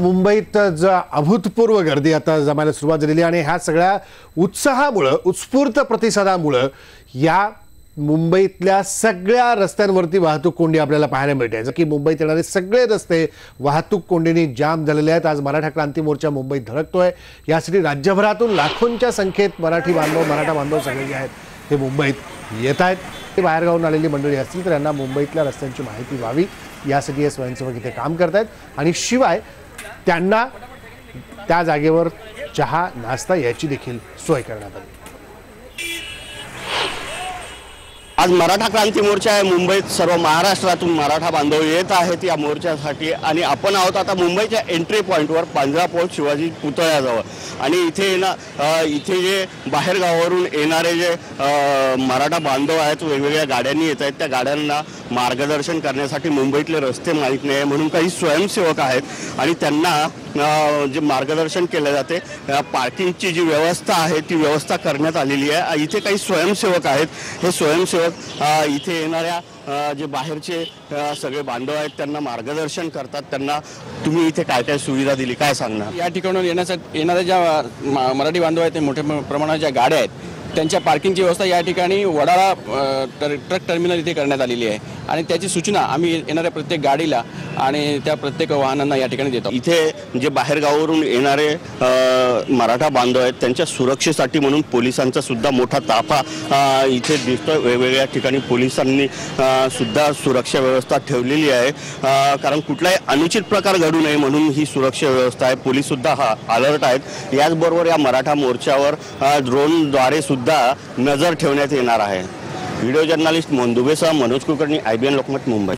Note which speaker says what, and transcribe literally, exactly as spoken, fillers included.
Speaker 1: मुंबईत ज अभूतपूर्व गर्दी आता जमायला सुरुवात झालेली आणि ह्या सगळ्या उत्साहामुळे उत्स्फूर्त प्रतिसादामुळे या मुंबईतल्या सगळ्या रस्त्यांवरती वाहतूक कोंडी आपल्याला पाहायला मिळते। जसं की मुंबईत येणारे सगळे रस्ते वाहतूक कोंडीने जाम झालेले आहेत। आज मराठा क्रांती मोर्चा मुंबईत धडकतोय। यासाठी राज्यभरातून लाखोंच्या संख्येत मराठी बांधव मराठा बांधव सगळे जे आहेत ते मुंबईत येत आहेत। ते बाहेरगावून आलेली मंडळी असतील तर यांना मुंबईतल्या रस्त्यांची माहिती व्हावी यासाठी हे स्वयंसेवक इथे काम करत आहेत आणि शिवाय त्यांना त्या जागेवर चहा नाश्ता याची देखील सोय करण्यात आली।
Speaker 2: आज मराठा क्रांती मोर्चा आहे मुंबईत। सर्व महाराष्ट्रातून मराठा बांधव येत आहेत या मोर्चासाठी आणि आपण आहोत आता मुंबईच्या एंट्री पॉईंटवर पांढरा पोर्ट शिवाजी पुतळ्याजवळ आणि इथे ना इथे जे बाहेर गावावरून येणारे जे मराठा बांधव आहेत वेगवेगळ्या गाड्यांनी येत आहेत त्या गाड्यांना मार्गदर्शन करण्यासाठी मुंबईतले रस्ते माहीत नाही म्हणून काही स्वयंसेवक आहेत आणि त्यांना जे मार्गदर्शन केले जाते पार्किंगची जी व्यवस्था आहे ती व्यवस्था करण्यात आलेली आहे। इथे काही स्वयंसेवक आहेत। हे स्वयंसेवक इथे येणाऱ्या जे बाहेरचे सगळे बांधव आहेत त्यांना मार्गदर्शन करतात। त्यांना तुम्ही इथे काय काय सुविधा दिली काय सांगणार?
Speaker 3: या ठिकाणून येण्यासाठी येणाऱ्या ज्या मराठी बांधव आहेत ते मोठ्या प्रमाणात ज्या गाड्या आहेत त्यांच्या पार्किंगची व्यवस्था या ठिकाणी वडाळा ट्रक टर्मिनल इथे करण्यात आलेली आहे आणि त्याची सूचना आम्ही येणाऱ्या प्रत्येक गाडीला आणि त्या प्रत्येक वाहनांना या ठिकाणी देतो।
Speaker 2: इथे जे बाहेरगावावरून येणारे मराठा बांधव आहेत त्यांच्या सुरक्षेसाठी म्हणून पोलिसांचा सुद्धा मोठा ताफा इथे दिसतो। वेगवेगळ्या ठिकाणी पोलिसांनी सुद्धा सुरक्षा व्यवस्था ठेवलेली आहे कारण कुठलाही अनुचित प्रकार घडू नये म्हणून ही सुरक्षा व्यवस्था आहे। पोलीस सुद्धा हा अलर्ट आहेत। याचबरोबर या मराठा मोर्चावर ड्रोनद्वारे सुद्धा नजर ठेवण्यात येणार आहे। व्हिडिओ जर्नलिस्ट मोहन दुबेसह Manoj Kulkarni, I B N Lokmat, Mumbai.